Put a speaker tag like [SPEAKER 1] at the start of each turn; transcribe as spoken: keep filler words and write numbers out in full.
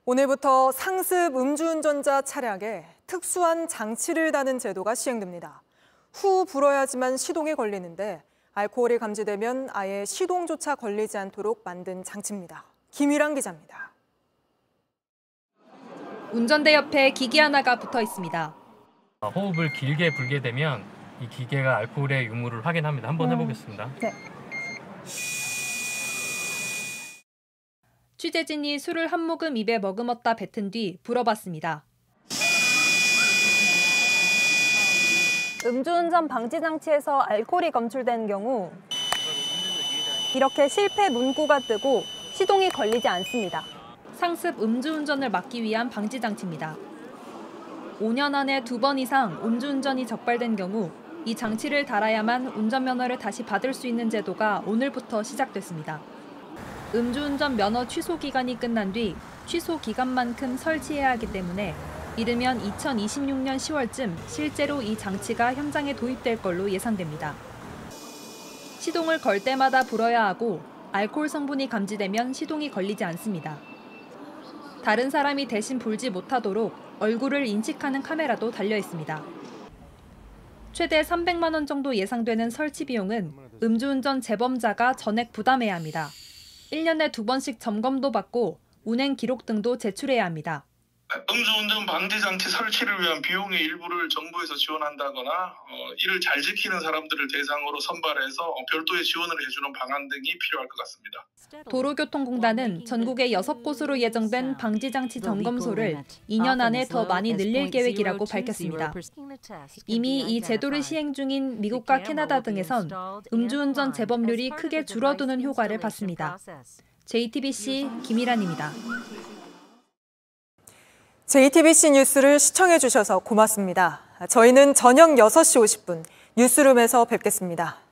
[SPEAKER 1] 오늘부터 상습 음주운전자 차량에 특수한 장치를 다는 제도가 시행됩니다. 후 불어야지만 시동이 걸리는데 알코올이 감지되면 아예 시동조차 걸리지 않도록 만든 장치입니다. 김일환 기자입니다.
[SPEAKER 2] 운전대 옆에 기기 하나가 붙어 있습니다.
[SPEAKER 3] 호흡을 길게 불게 되면 이 기계가 알코올의 유무를 확인합니다. 한번 해보겠습니다.
[SPEAKER 2] 네. 취재진이 술을 한 모금 입에 머금었다 뱉은 뒤 불어봤습니다.
[SPEAKER 4] 음주운전 방지 장치에서 알코올이 검출된 경우 이렇게 실패 문구가 뜨고 시동이 걸리지 않습니다.
[SPEAKER 2] 상습 음주운전을 막기 위한 방지 장치입니다. 오 년 안에 두 번 이상 음주운전이 적발된 경우 이 장치를 달아야만 운전면허를 다시 받을 수 있는 제도가 오늘부터 시작됐습니다. 음주운전 면허 취소 기간이 끝난 뒤 취소 기간만큼 설치해야 하기 때문에 이르면 이천이십육 년 시월쯤 실제로 이 장치가 현장에 도입될 걸로 예상됩니다. 시동을 걸 때마다 불어야 하고 알코올 성분이 감지되면 시동이 걸리지 않습니다. 다른 사람이 대신 불지 못하도록 얼굴을 인식하는 카메라도 달려 있습니다. 최대 삼백만 원 정도 예상되는 설치 비용은 음주운전 재범자가 전액 부담해야 합니다. 일 년에 두 번씩 점검도 받고 운행 기록 등도 제출해야 합니다.
[SPEAKER 5] 음주운전 방지 장치 설치를 위한 비용의 일부를 정부에서 지원한다거나 어, 이를 잘 지키는 사람들을 대상으로 선발해서 어, 별도의 지원을 해주는 방안 등이 필요할 것 같습니다.
[SPEAKER 2] 도로교통공단은 전국에 여섯 곳으로 예정된 방지장치 점검소를 이 년 안에 더 많이 늘릴 계획이라고 밝혔습니다. 이미 이 제도를 시행 중인 미국과 캐나다 등에선 음주운전 재범률이 크게 줄어드는 효과를 봤습니다. 제이티비씨 김일환입니다.
[SPEAKER 1] 제이티비씨 뉴스를 시청해 주셔서 고맙습니다. 저희는 저녁 여섯 시 오십 분 뉴스룸에서 뵙겠습니다.